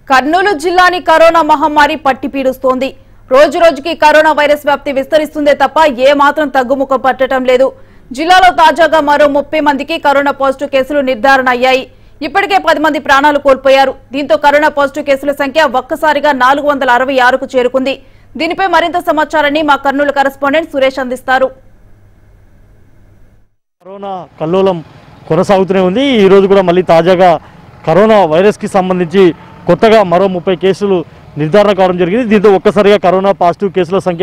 కర్నూలు జిల్లాని కరోనా మహమ్మారి పట్టిపీడుస్తోంది. రోజు రోజుకి కరోనా వైరస్ వ్యాప్తి విస్తరిస్తుందే తప్ప ఏ మాత్రం తగ్గుముఖం పట్టడం లేదు. జిల్లాలో తాజాగా మరో 30 మందికి కరోనా పాజిటివ్ కేసులు నిర్ధారణ అయ్యాయి. ఇప్పటికే 10 మంది ప్రాణాలు కోల్పోయారు. దీంతో కరోనా పాజిటివ్ కేసుల సంఖ్య ఒక్కసారిగా 466కు చేరుకుంది. దీనిపై మరింత సమాచారాన్ని మా కర్నూలు కరెస్పాండెంట్ సురేష్ అందిస్తారు. కరోనా కల్లోలం కొనసాగుతూనే ఉంది. ఈ రోజు కూడా మళ్ళీ తాజాగా కరోనా వైరస్ కి సంబంధించి కొత్తగా మరో 30 కేసులు నిర్ధారణ కావడం జరిగింది. దీంతో ఒక్కసారిగా కరోనా పాజిటివ్ కేసుల సంఖ్య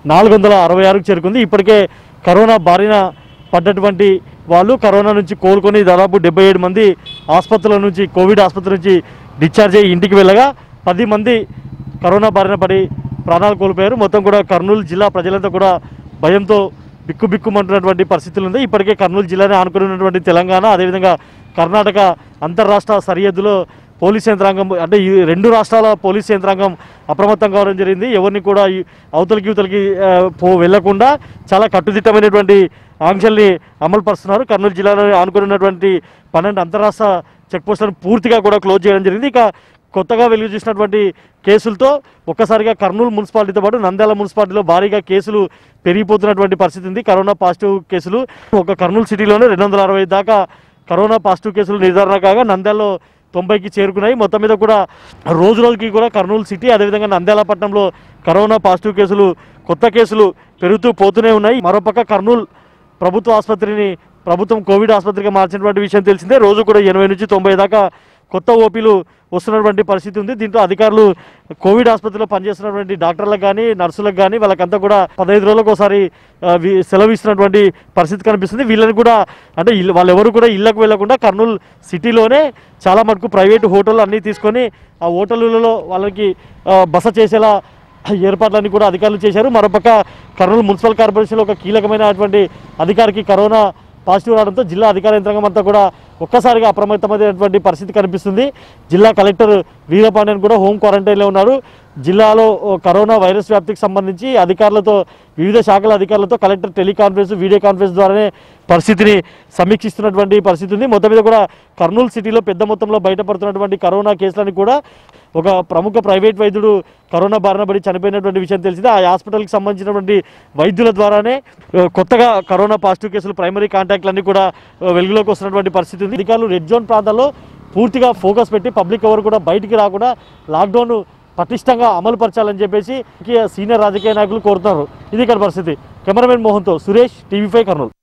466కు చేరుకుంది. ఇప్పటికే కరోనా బారిన పడ్డటువంటి వాళ్ళు కరోనా నుంచి కోలుకొని దాదాపు 77 మంది ఆసుపత్రుల నుంచి కోవిడ్ ఆసుపత్రి నుంచి డిశ్చార్జ్ అయ్యి ఇంటికి వెళ్ళగా 10 మంది కరోనా బారిన పడి ప్రాణాలు కోల్పోయారు. మొత్తం కూడా కర్నూలు జిల్లా ప్రజలంతా కూడా భయంతో బిక్కుబిక్కుమంటున్నటువంటి పరిస్థితులు ఉంది. ఇప్పటికే కర్నూలు జిల్లాని ఆనుకుని ఉన్నటువంటి తెలంగాణ, అదేవిధంగా కర్ణాటక అంతర్రాష్ట్ర సరిహద్దులో పోలీస్ యంత్రాంగం అంటే ఈ 2 రాష్ట్రాల పోలీస్ యంత్రాంగం అప్రమత్తం కావడం జరిగింది. ఎవరిని కూడా అవతలికి వెళ్లకుండా చాలా కట్టుదిట్టమైనటువంటి ఆంక్షల్ని అమలు పరుస్తున్నారు. కర్నూలు జిల్లాలో ఆనుకుని ఉన్నటువంటి 12 అంతర్రాష్ట్ర చెక్పోస్టులను పూర్తిగా కూడా క్లోజ్ చేయడం జరిగింది. ఇక కొత్తగా వెలుగు చూసినటువంటి కేసులతో ఒక్కసారిగా కర్నూలు మున్సిపాలిటీతో పాటు నంద్యాల మున్సిపాలిటీలో భారీగా కేసులు పెరిగిపోతున్నటువంటి పరిస్థితి ఉంది. కరోనా పాజిటివ్ కేసులు ఒక కర్నూలు సిటీలోనే 260 దాకా కరోనా పాజిటివ్ కేసులు నిర్ధారణ కాగా నంద్యాలలో 90కి చేరుకున్నాయి. మొత్తం మీద కూడా రోజు రోజుకి కూడా కర్నూలు సిటీ అదేవిధంగా నంద్యాల పట్టణంలో కరోనా పాజిటివ్ కేసులు కొత్త కేసులు పెరుగుతూ పోతూనే ఉన్నాయి. మరోపక్క కర్నూలు ప్రభుత్వ ఆసుపత్రిని ప్రభుత్వం కోవిడ్ ఆసుపత్రిగా మార్చినటువంటి విషయం తెలిసిందే. రోజు కూడా 80 నుంచి 90 దాకా కొత్త ఓపీలు వస్తున్నటువంటి పరిస్థితి ఉంది. దీంట్లో అధికారులు కోవిడ్ ఆసుపత్రిలో పనిచేస్తున్నటువంటి డాక్టర్లకు కానీ నర్సులకు కానీ వాళ్ళకంతా కూడా 15 రోజులకు ఒకసారి సెలవు ఇస్తున్నటువంటి పరిస్థితి కనిపిస్తుంది. వీళ్ళని కూడా అంటే వాళ్ళెవరు కూడా ఇళ్లకు వెళ్లకుండా కర్నూలు సిటీలోనే చాలా మటుకు ప్రైవేటు హోటళ్ళు అన్నీ తీసుకొని ఆ హోటళ్ళలో వాళ్ళకి బస చేసేలా ఏర్పాట్లన్నీ కూడా అధికారులు చేశారు. మరోపక్క కర్నూలు మున్సిపల్ కార్పొరేషన్లో ఒక కీలకమైనటువంటి అధికారికి కరోనా పాజిటివ్ రావడంతో జిల్లా అధికార యంత్రాంగం అంతా కూడా ఒక్కసారిగా అప్రమత్తమైనటువంటి పరిస్థితి కనిపిస్తుంది. జిల్లా కలెక్టర్ వీరపాండ్యన్ కూడా హోమ్ క్వారంటైన్లో ఉన్నారు. జిల్లాలో కరోనా వైరస్ వ్యాప్తికి సంబంధించి అధికారులతో వివిధ శాఖల అధికారులతో కలెక్టర్ టెలికాన్ఫరెన్స్ వీడియో కాన్ఫరెన్స్ ద్వారానే పరిస్థితిని సమీక్షిస్తున్నటువంటి పరిస్థితి ఉంది. మొత్తం మీద కూడా కర్నూలు సిటీలో పెద్ద మొత్తంలో బయటపడుతున్నటువంటి కరోనా కేసులని కూడా ఒక ప్రముఖ ప్రైవేట్ వైద్యుడు కరోనా బారిన పడి చనిపోయినటువంటి విషయం తెలిసింది. ఆ హాస్పిటల్కి సంబంధించినటువంటి వైద్యుల ద్వారానే కొత్తగా కరోనా పాజిటివ్ కేసులు ప్రైమరీ కాంటాక్ట్లన్నీ కూడా వెలుగులోకి వస్తున్నటువంటి పరిస్థితి ఉంది. అధికారులు రెడ్ జోన్ ప్రాంతాల్లో పూర్తిగా ఫోకస్ పెట్టి పబ్లిక్ ఎవరు కూడా బయటికి రాకుండా లాక్డౌన్ పటిష్టంగా అమలు పరచాలని చెప్పేసి సీనియర్ రాజకీయ నాయకులు కోరుతున్నారు. ఇది ఇక్కడ పరిస్థితి. కెమెరామెన్ మోహన్తో సురేష్, టీవీ5 కర్నూలు.